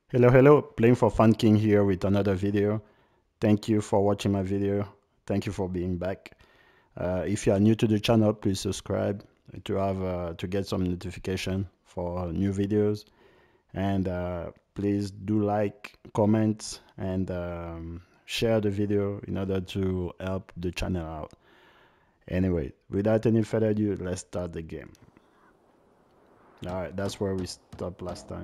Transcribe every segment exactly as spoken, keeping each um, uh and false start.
Hello, hello, playing for Fun King here with another video. Thank you for watching my video. Thank you for being back. Uh, if you are new to the channel, please subscribe to have uh, to get some notification for new videos. And uh, please do like, comment, and um, share the video in order to help the channel out. Anyway, without any further ado, let's start the game. All right, that's where we stopped last time.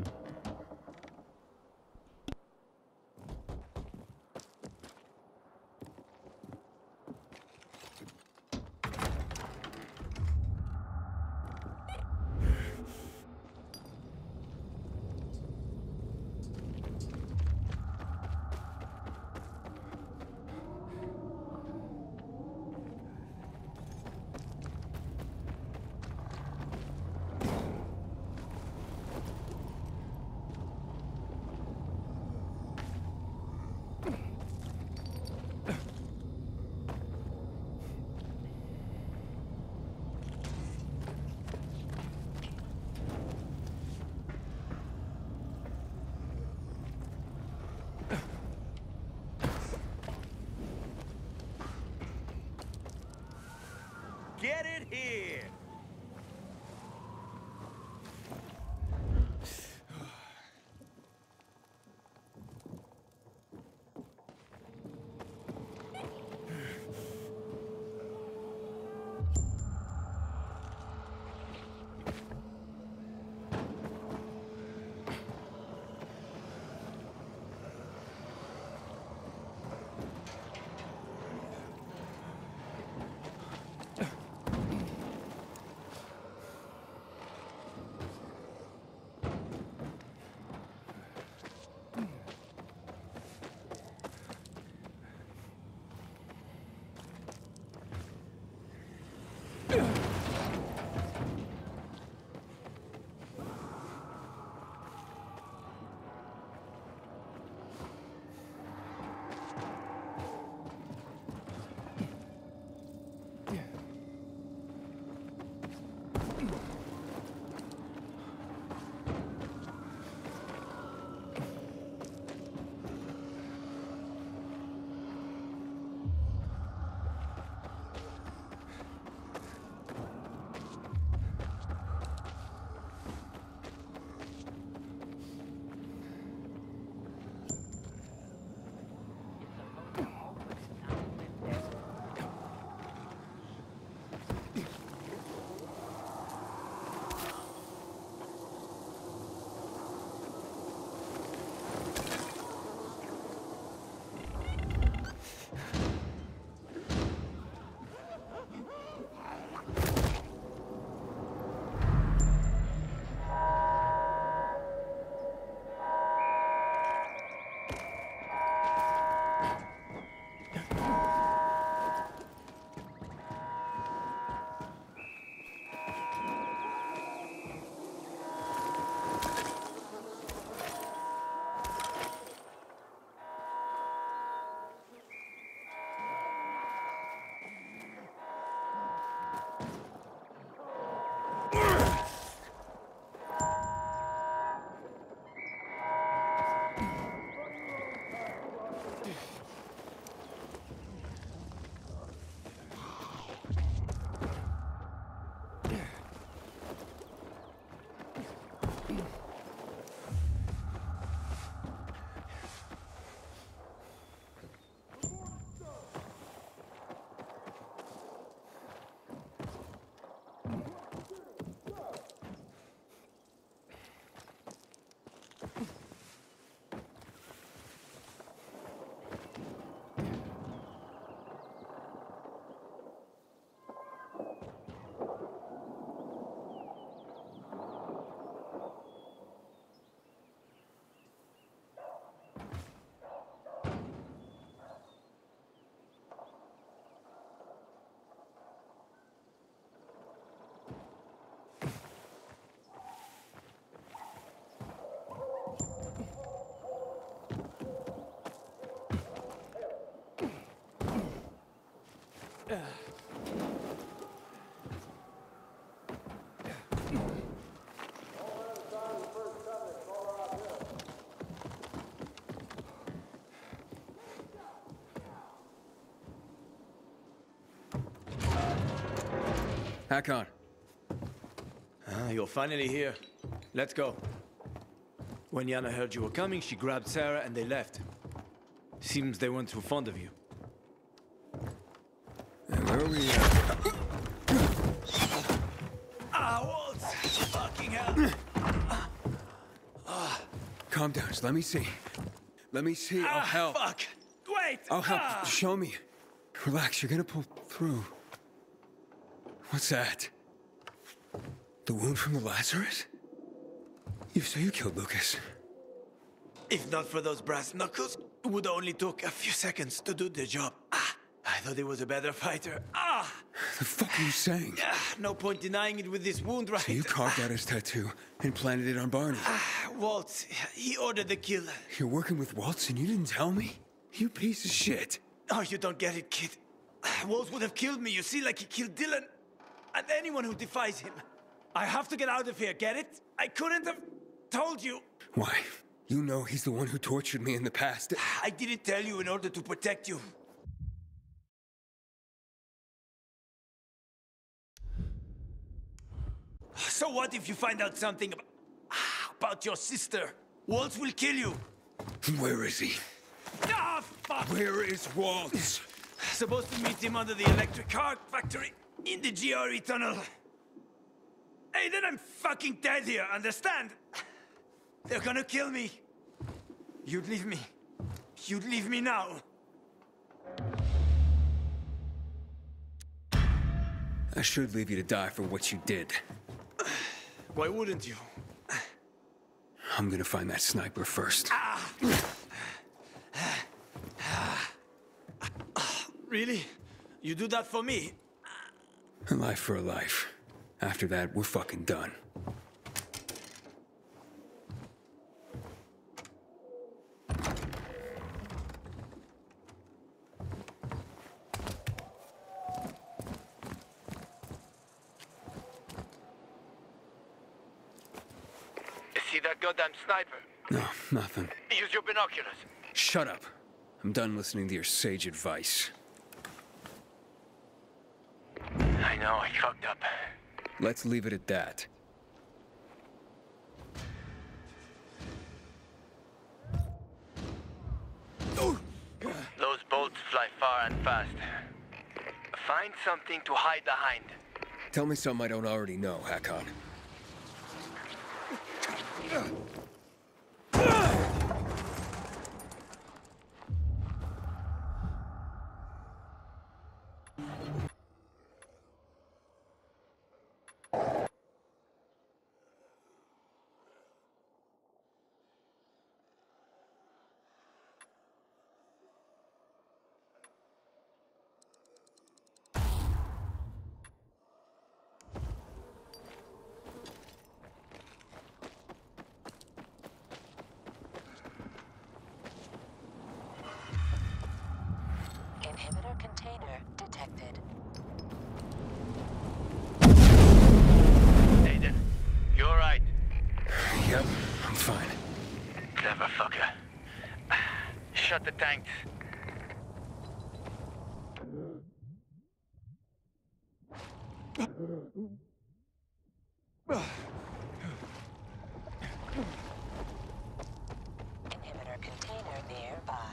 Get it here! Hakon. Ah, you're finally here. Let's go. When Yana heard you were coming, she grabbed Sarah and they left. Seems they weren't too fond of you. And where are we at? Ah, Waltz! Fucking hell! Calm down, just let me see. Let me see, I'll Ah, help. fuck! Wait! I'll help, Ah. show me. Relax, you're gonna pull through. What's that? The wound from the Lazarus? You say you killed Lucas. If not for those brass knuckles, it would only took a few seconds to do the job. Ah, I thought he was a better fighter. Ah! The fuck are you saying? Ah, no point denying it with this wound, right? So you carved out his tattoo and planted it on Barney. Ah, Waltz, he ordered the kill. You're working with Waltz and you didn't tell me? You piece of shit. Oh, you don't get it, kid. Waltz would have killed me, you see, like he killed Dylan. And anyone who defies him. I have to get out of here, get it? I couldn't have told you. Why? You know he's the one who tortured me in the past. I didn't tell you in order to protect you. So what if you find out something about, about your sister? Waltz will kill you. Where is he? Ah, fuck! Where is Waltz? Supposed to meet him under the electric car factory in the G R E tunnel. Hey, then I'm fucking dead here, understand? They're gonna kill me. You'd leave me. You'd leave me now. I should leave you to die for what you did. Why wouldn't you? I'm gonna find that sniper first. Ah. Really? You do that for me? A life for a life. After that, we're fucking done. See that goddamn sniper? No, nothing. Use your binoculars. Shut up. I'm done listening to your sage advice. I know, I fucked up. Let's leave it at that. Those bolts fly far and fast. Find something to hide behind. Tell me something I don't already know, Hakon. Inhibitor container detected. Aiden, you alright? Yep, I'm fine. Clever fucker. Shut the tanks. Inhibitor container nearby.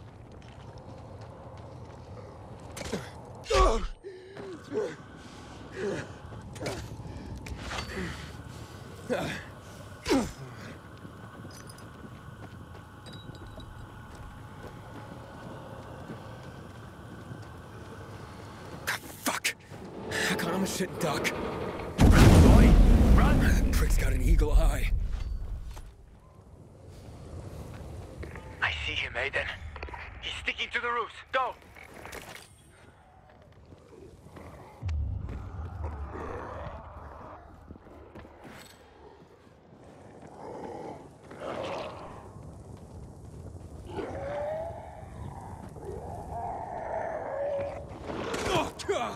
Fuck! Hakon, I'm a shit duck. Boy, run! That prick's got an eagle eye. I see him, Aiden. He's sticking to the roofs. Go! Oh, God.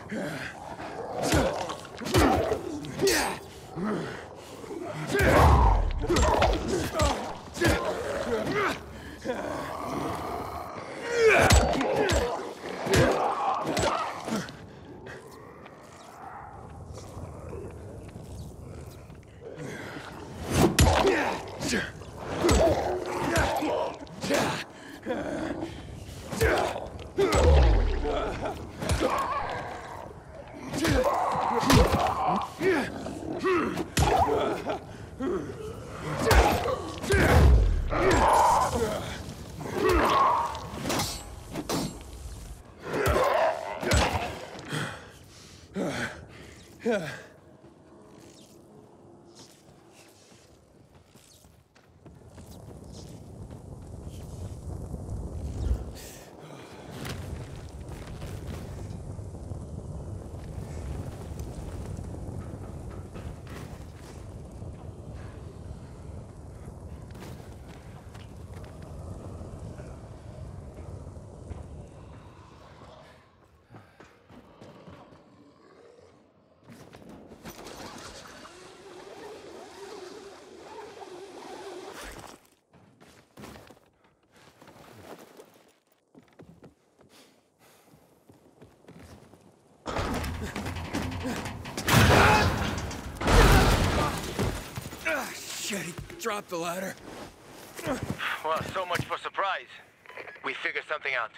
Shit, he dropped the ladder. Well, so much for surprise. We figured something out.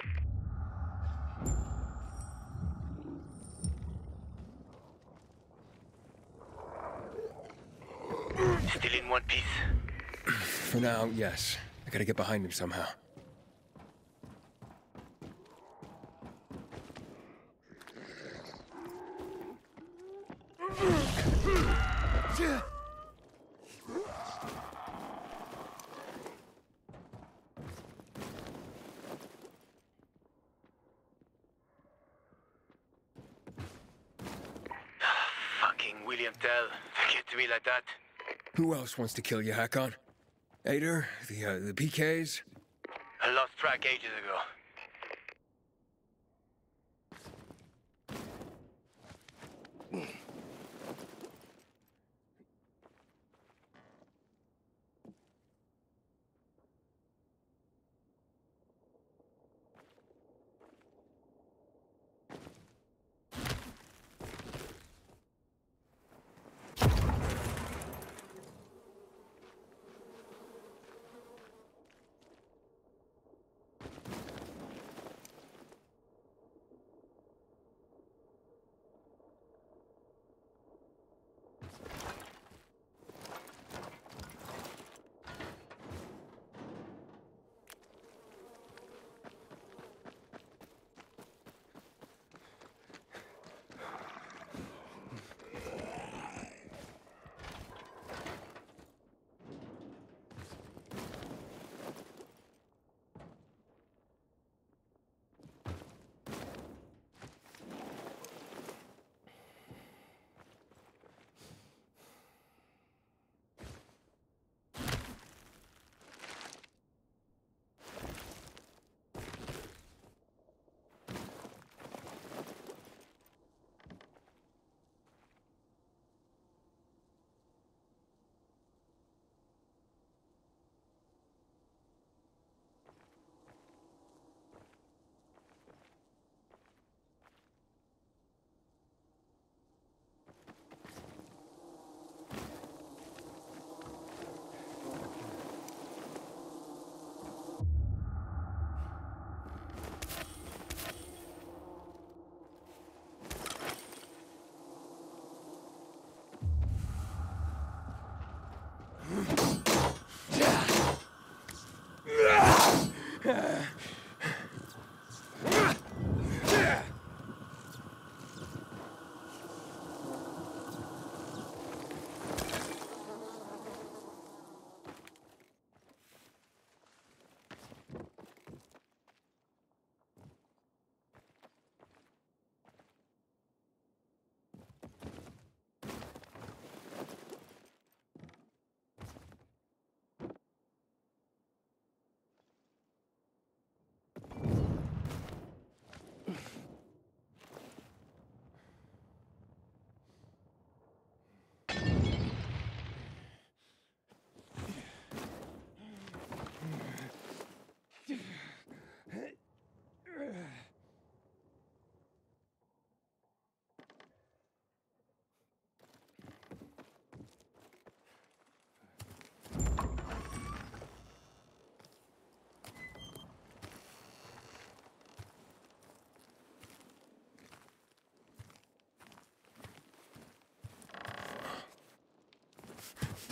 Still in one piece. For now, yes. I gotta get behind him somehow. Fucking William Tell. Get to me like that. Who else wants to kill you, Hakon? Ader? The, uh, the P Ks? I lost track ages ago.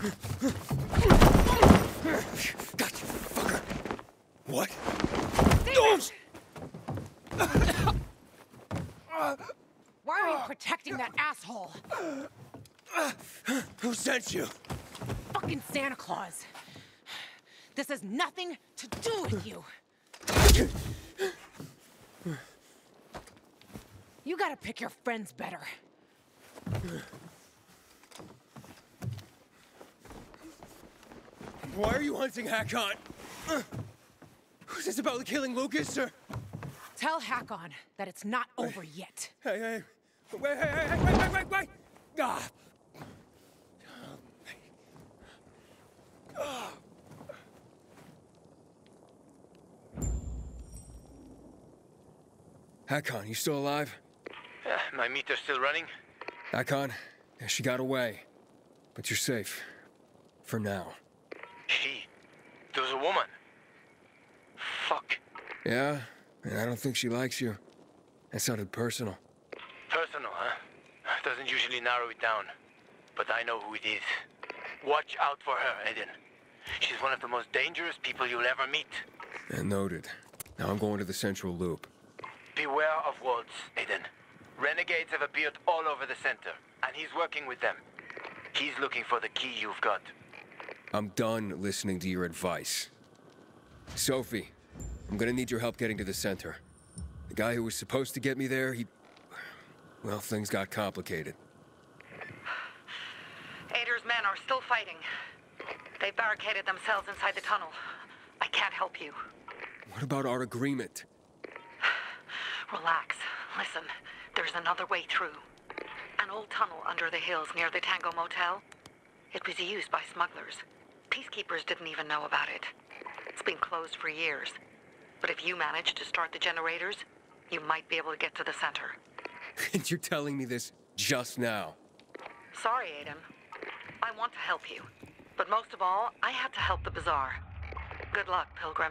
Gotcha, fucker. What? Why are you protecting that asshole? Who sent you? Fucking Santa Claus. This has nothing to do with you. You gotta pick your friends better. Why are you hunting Hakon? Who's this about killing Lucas, or? Tell Hakon that it's not over yet. Hey, hey, wait, hey, hey, hey, wait, wait, wait, wait! Ah. Ah. Hakon, you still alive? Uh, my meter's still running. Hakon, yeah, she got away. But you're safe. For now. She? There was a woman. Fuck. Yeah, and I don't think she likes you. That sounded personal. Personal, huh? Doesn't usually narrow it down. But I know who it is. Watch out for her, Aiden. She's one of the most dangerous people you'll ever meet. And noted. Now I'm going to the central loop. Beware of wolves, Aiden. Renegades have appeared all over the center, and he's working with them. He's looking for the key you've got. I'm done listening to your advice. Sophie, I'm gonna need your help getting to the center. The guy who was supposed to get me there, he... well, things got complicated. Ader's men are still fighting. They've barricaded themselves inside the tunnel. I can't help you. What about our agreement? Relax. Listen, there's another way through. An old tunnel under the hills near the Tango Motel. It was used by smugglers. Peacekeepers didn't even know about it. It's been closed for years. But if you manage to start the generators, you might be able to get to the center. And you're telling me this just now? Sorry, Aiden. I want to help you. But most of all, I had to help the Bazaar. Good luck, Pilgrim.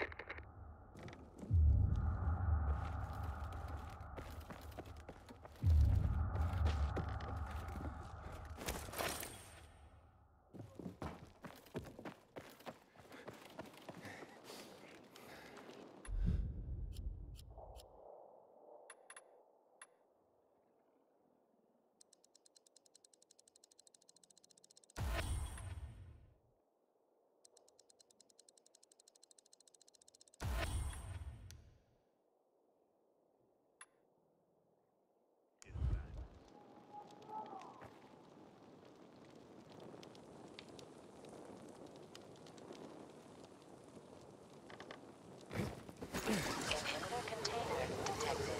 Inhibitor container detected.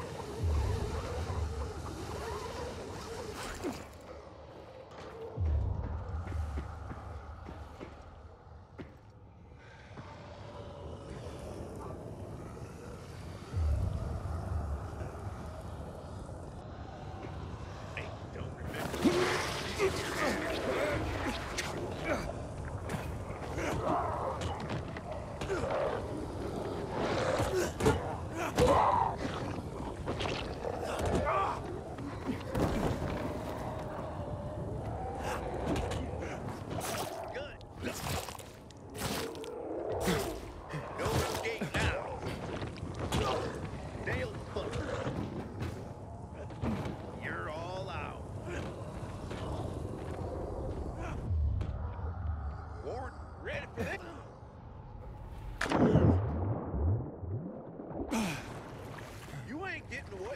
You ain't getting away.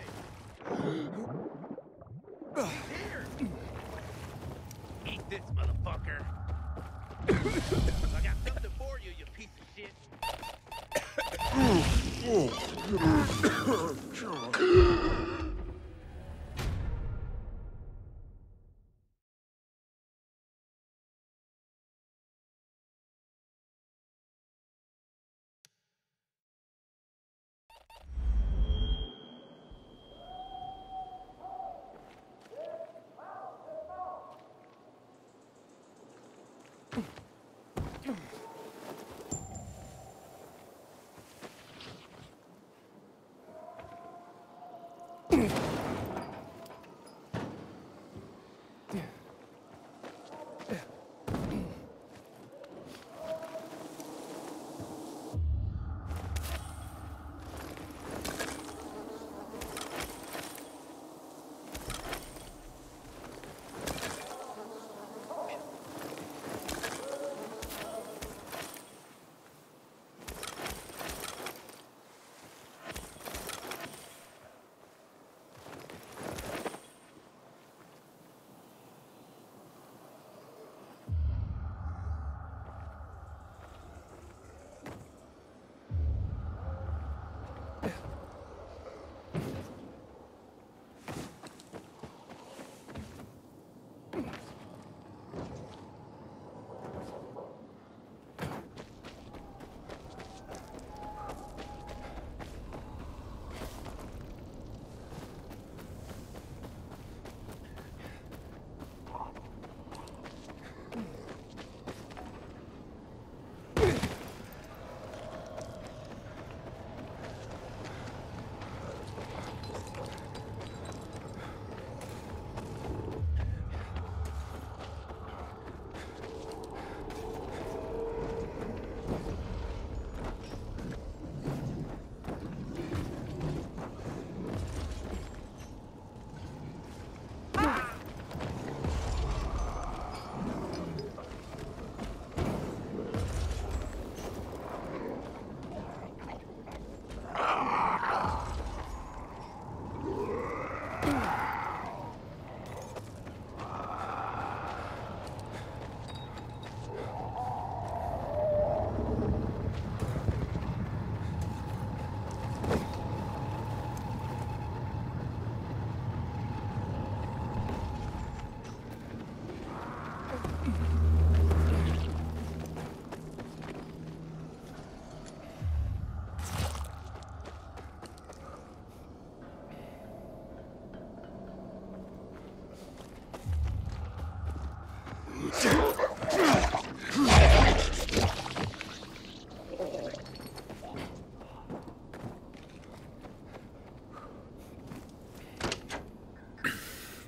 Here. Eat this, motherfucker. I got something for you, you piece of shit.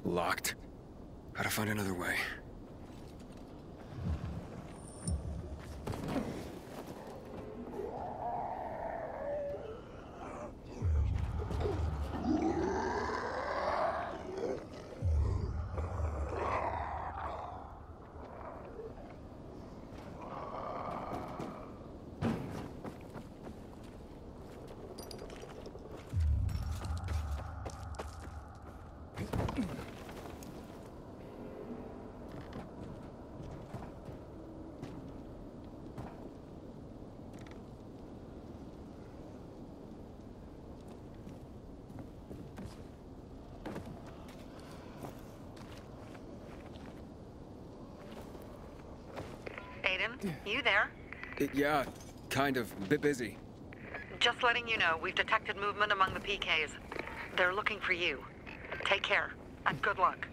Locked. Gotta find another way. You there? Uh, yeah, kind of. Bit busy. Just letting you know, we've detected movement among the P Ks. They're looking for you. Take care, and good luck.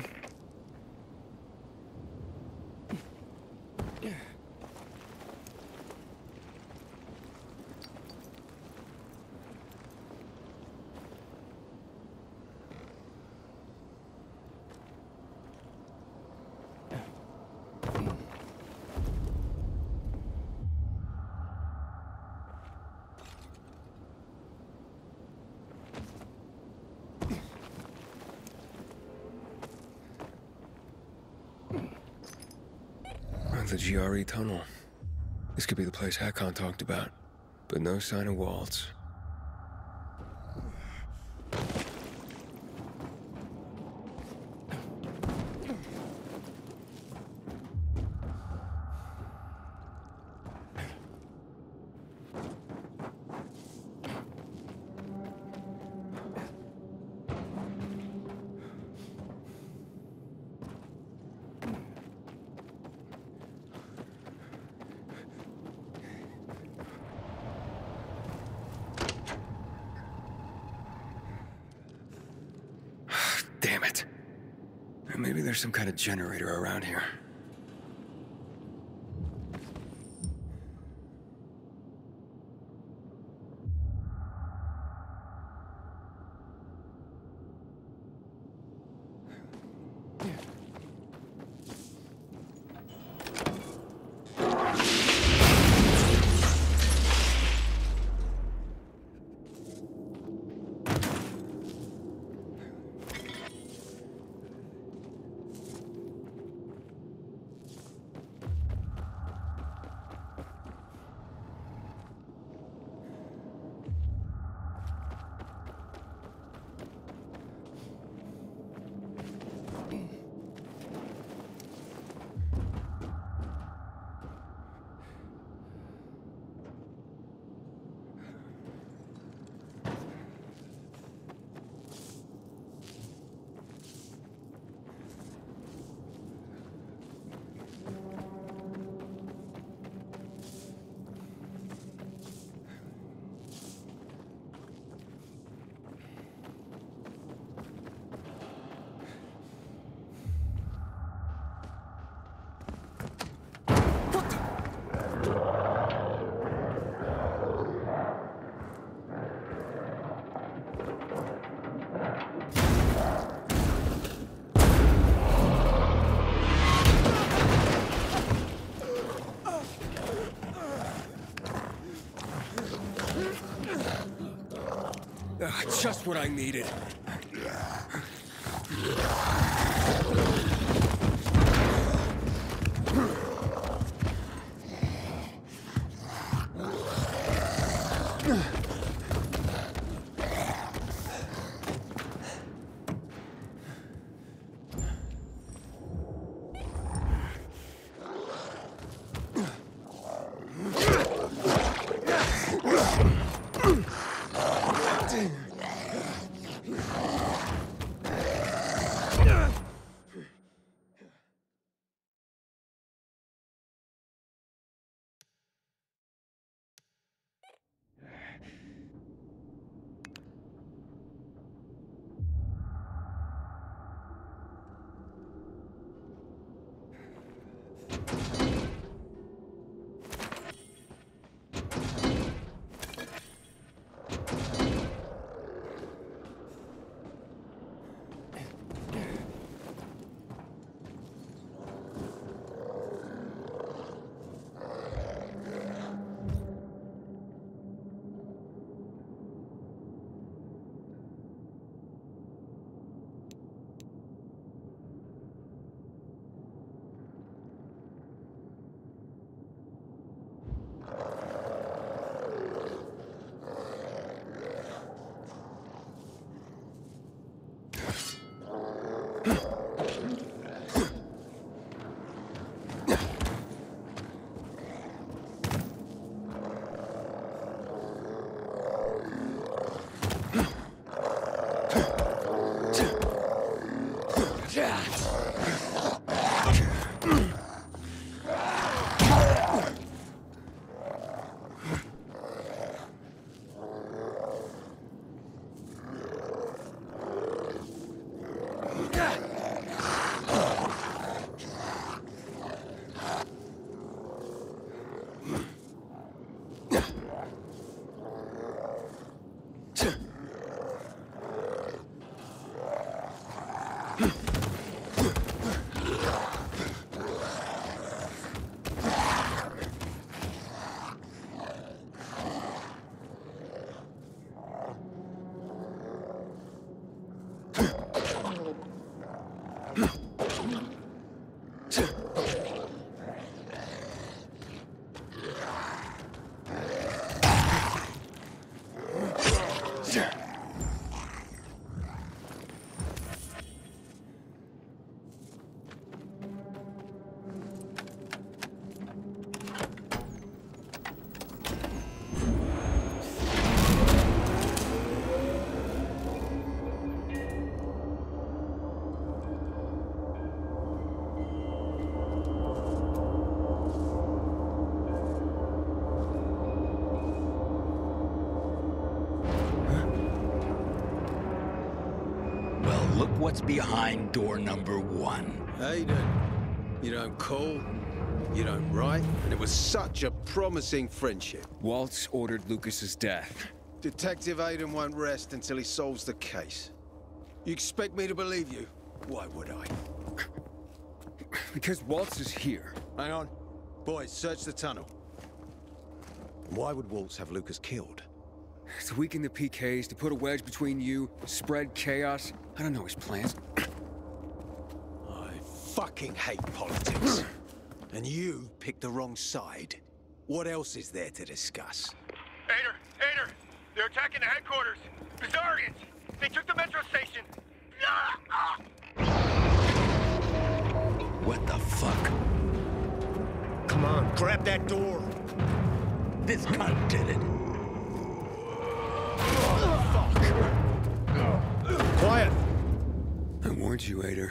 The G R E tunnel. This could be the place Hakon talked about, but no sign of Waltz. Damn it. Maybe there's some kind of generator around here. Uh, just what I needed. Look what's behind door number one. Aiden, you don't call, you don't write, and it was such a promising friendship. Waltz ordered Lucas's death. Detective Aiden won't rest until he solves the case. You expect me to believe you? Why would I? Because Waltz is here. Hang on. Boys, search the tunnel. Why would Waltz have Lucas killed? To weaken the P Ks, to put a wedge between you, spread chaos. I don't know his plans. I fucking hate politics. And you picked the wrong side. What else is there to discuss? Aider! Aider! They're attacking the headquarters! Bizarrians! They took the metro station! What the fuck? Come on, grab that door. This cunt did it. Quiet! I warned you, Aider.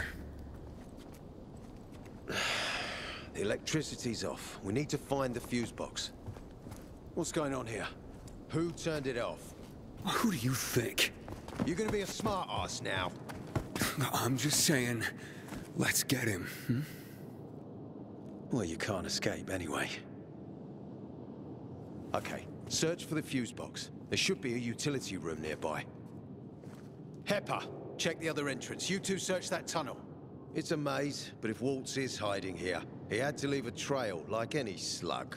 The electricity's off. We need to find the fuse box. What's going on here? Who turned it off? Who do you think? You're gonna be a smart ass now. I'm just saying, let's get him. Hmm? Well, you can't escape anyway. Okay, search for the fuse box. There should be a utility room nearby. Hepper, check the other entrance. You two search that tunnel. It's a maze, but if Waltz is hiding here, he had to leave a trail like any slug.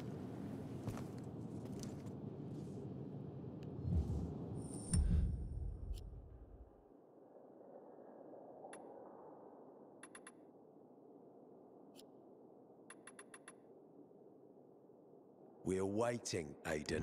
We're waiting, Aiden.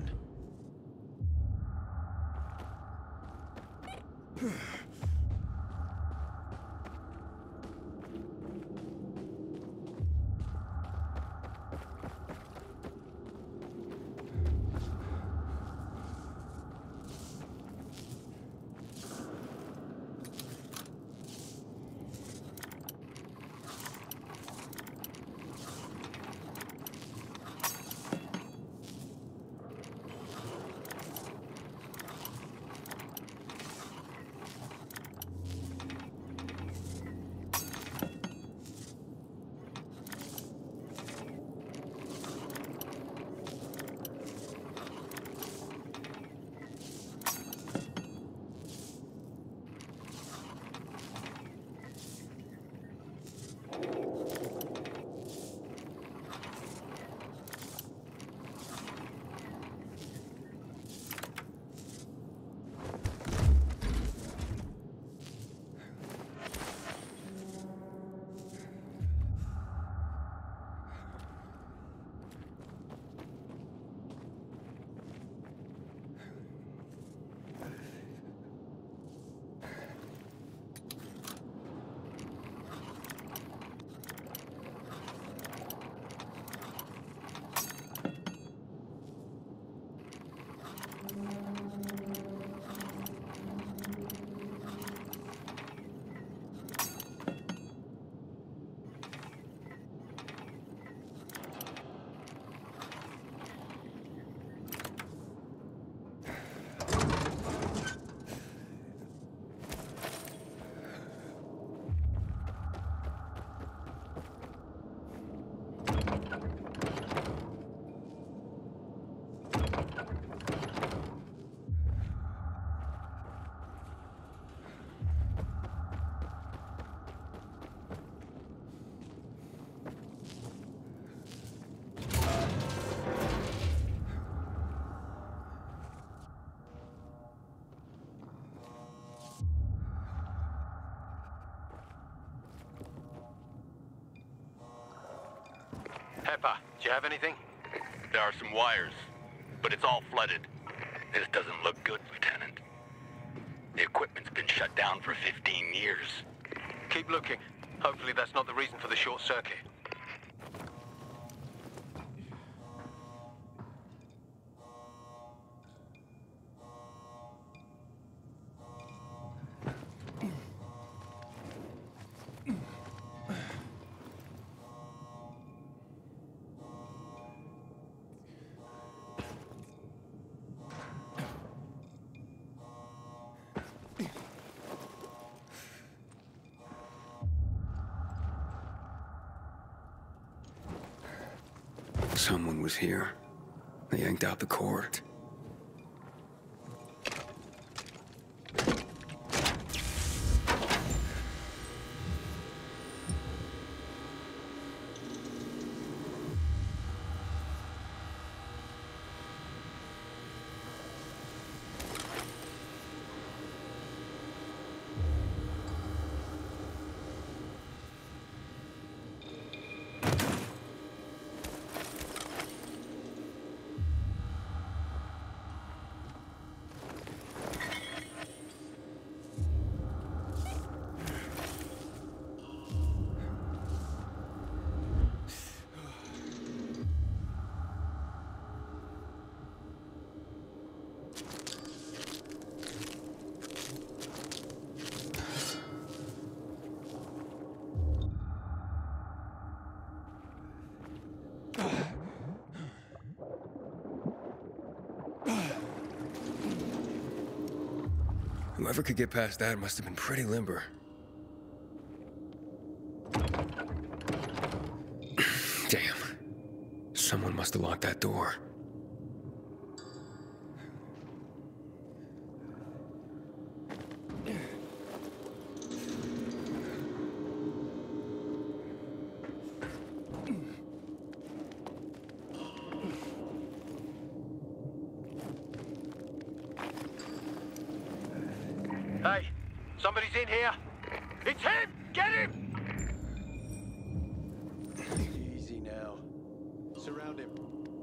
Pepper, do you have anything? There are some wires, but it's all flooded. This doesn't look good, Lieutenant. The equipment's been shut down for fifteen years. Keep looking. Hopefully that's not the reason for the short circuit. Someone was here. They yanked out the cord. Whoever could get past that must have been pretty limber. Damn. Someone must have locked that door. Hey, somebody's in here. It's him! Get him! Easy now. Surround him.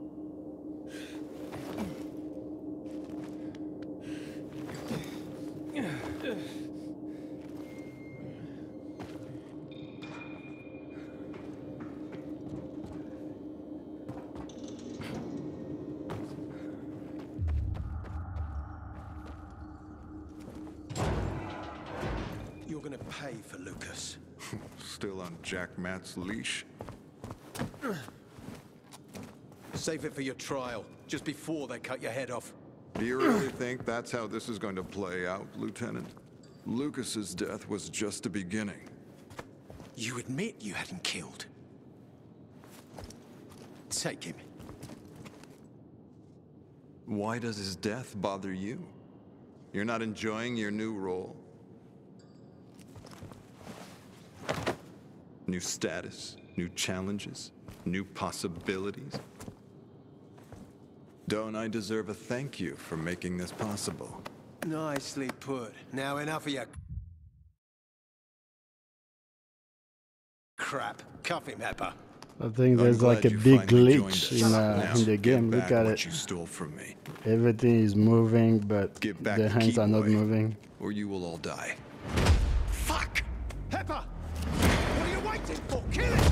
You're gonna pay for Lucas. Still on Jack Matt's leash? Save it for your trial, just before they cut your head off. Do you really think that's how this is going to play out, Lieutenant? Lucas's death was just the beginning. You admit you hadn't killed. Take him. Why does his death bother you? You're not enjoying your new role? New status, new challenges, new possibilities. Don't I deserve a thank you for making this possible? Nicely put. Now enough of your crap. Cuff him, Pepper. I think there's I'm like a glad you big finally joined glitch us. in, uh, Now, in the game. give Look back at what it. you stole from me. Everything is moving, but Give back the the hands key, are not boy. moving. Or you will all die. Fuck! Pepper! What are you waiting for? Kill him!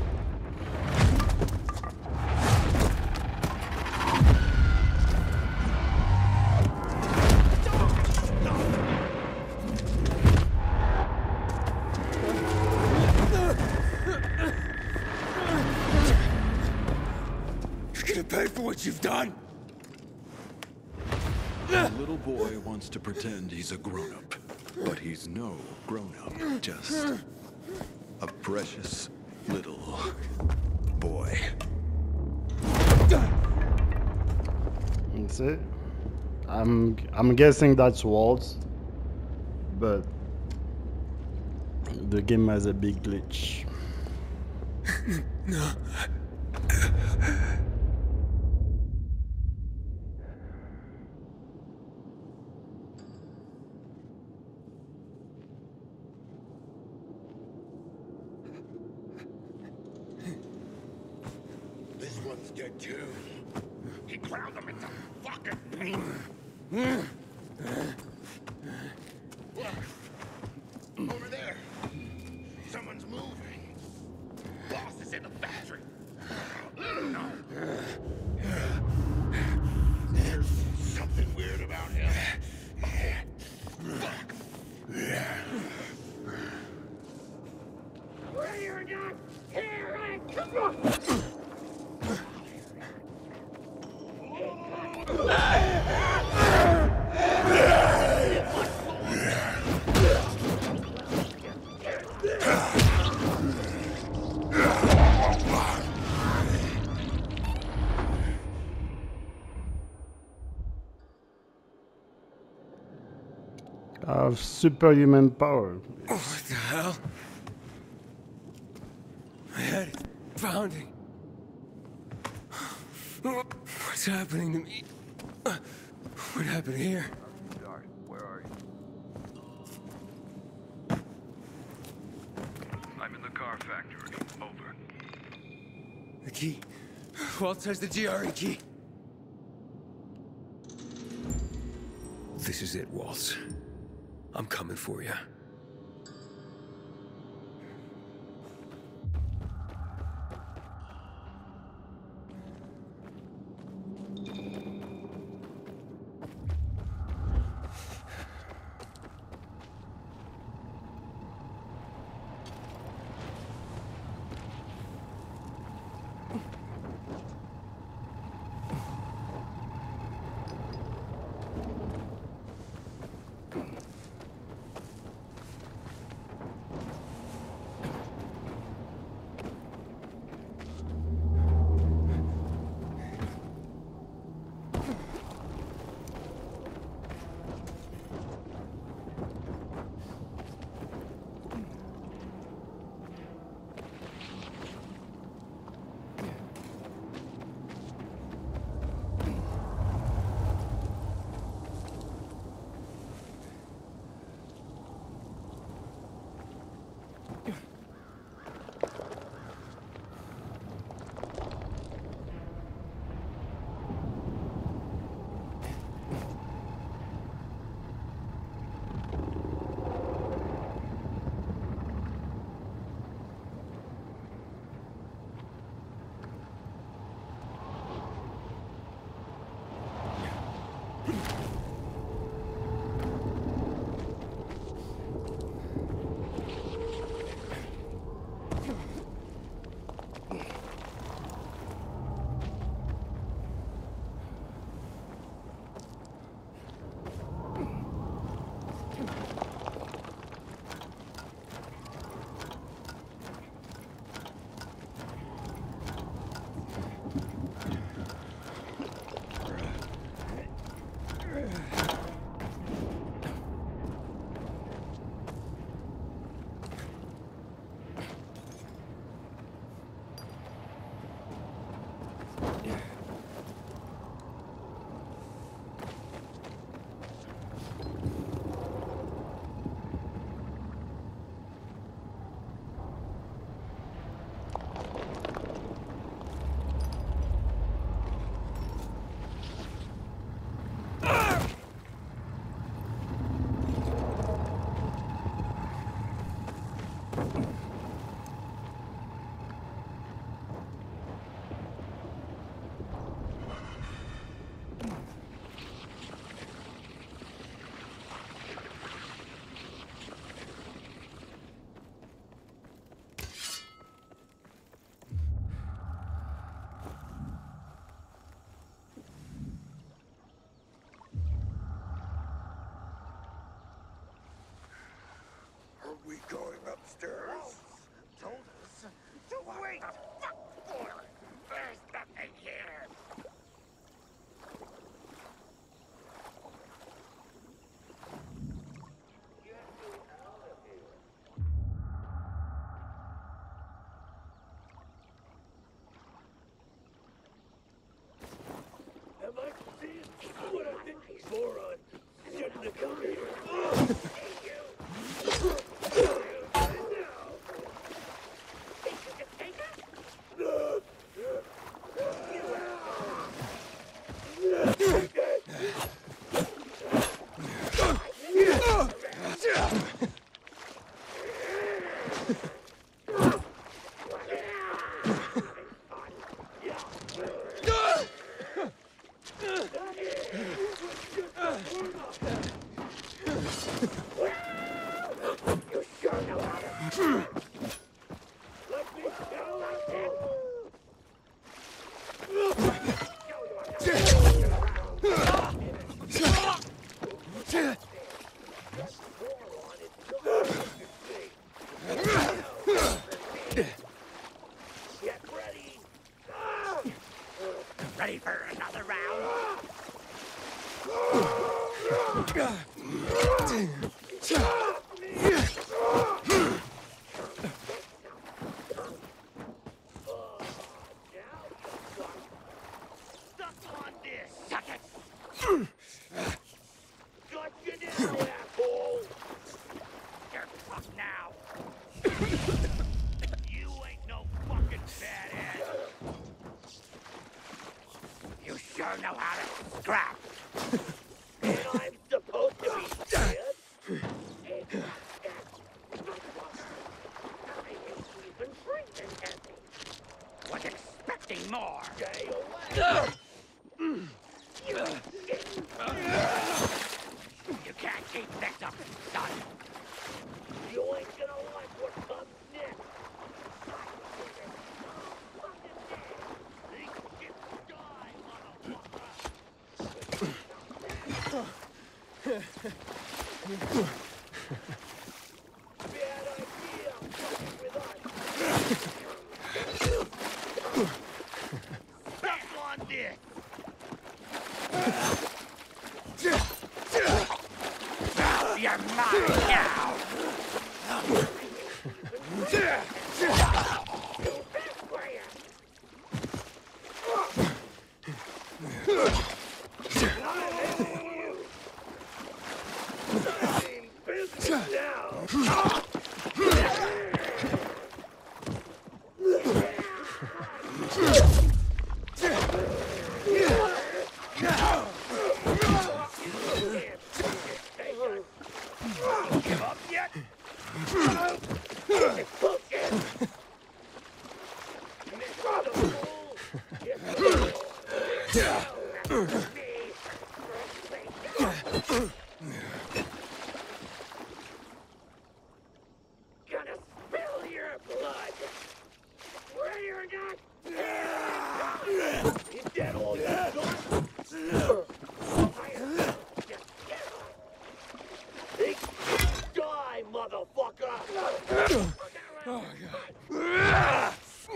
You're gonna pay for what you've done? The little boy wants to pretend he's a grown-up, but he's no grown-up, just a precious little boy. That's it. I'm I'm guessing that's Waltz, but the game has a big glitch. No. one's dead too. He ground them into fucking paint. Look. Over there. Someone's moving. Boss is in the factory. No. There's something weird about him. Fuck. We're not here. Come on. Of superhuman power. What the hell? My head pounding. What's happening to me? What happened here? Where are you? I'm in the car factory. Over. The key. Walt has the G R E key. This is it, Walt. I'm coming for you. Ready for another round? Suck on this! Suck it! Got you now, asshole! You're fucked now! You ain't no fucking badass! You sure know how to scrap! And I'm supposed to be dead? Was expecting more! Stay away! You can't keep this up, son! You ain't gonna like what comes next! Bad idea! Fucking with us! Stuck on this! You're mine now! Give up yet? Gonna spill your blood. Ready or not? You dead old son. Die, motherfucker! Oh, God.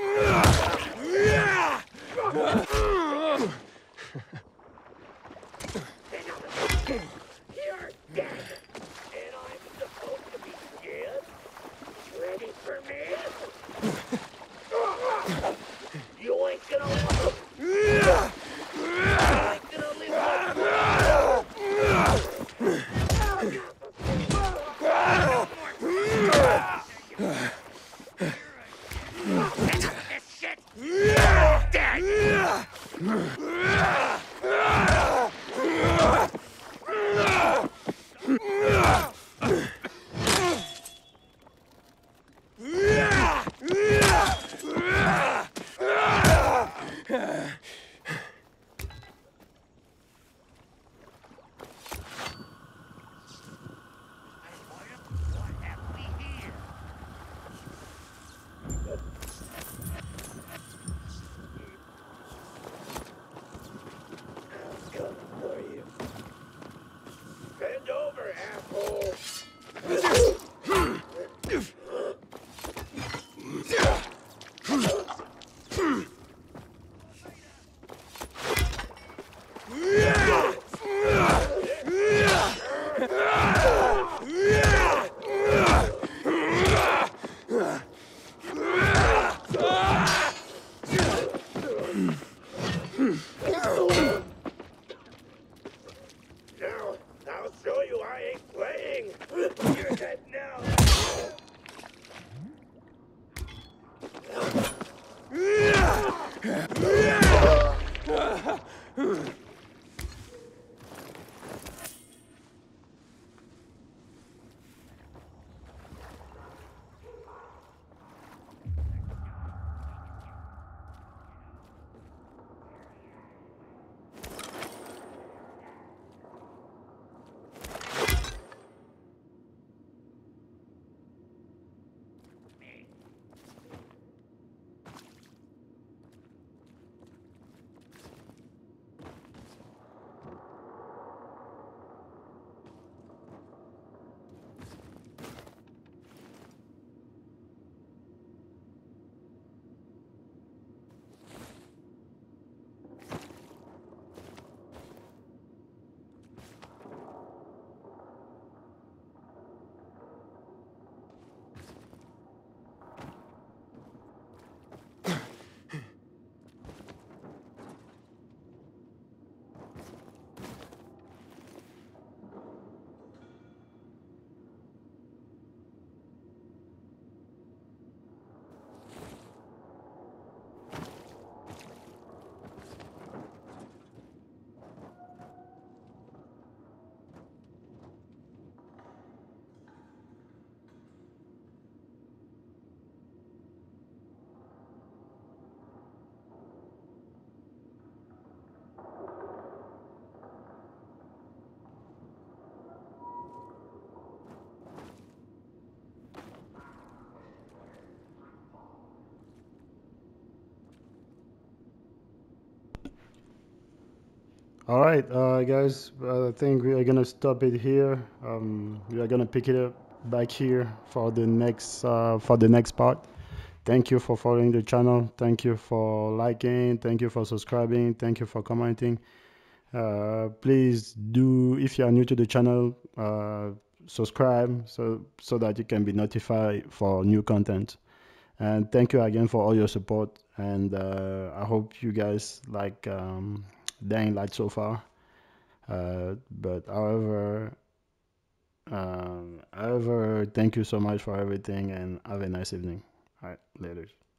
You're dead, and I'm supposed to be dead? Ready for me? You ain't gonna live. You ain't gonna live this shit! Dead! Bend over, asshole! Now, I'll show you I ain't playing. You're dead now. All right, uh, guys, I think we are gonna stop it here. Um, we are gonna pick it up back here for the next uh, for the next part. Thank you for following the channel. Thank you for liking. Thank you for subscribing. Thank you for commenting. Uh, please do, if you are new to the channel, uh, subscribe so so that you can be notified for new content. And thank you again for all your support. And uh, I hope you guys like um, Dying Light so far. Uh, but however, uh, however, thank you so much for everything and have a nice evening. All right, later.